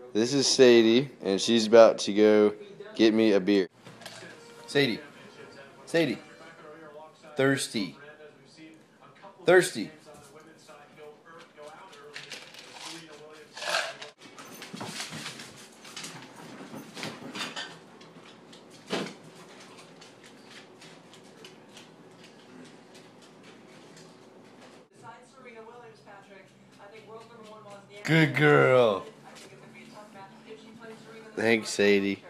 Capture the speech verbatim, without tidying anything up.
This is Sadie, and she's about to go get me a beer. Sadie. Sadie. Thirsty. Thirsty. Good girl. Thanks, Sadie.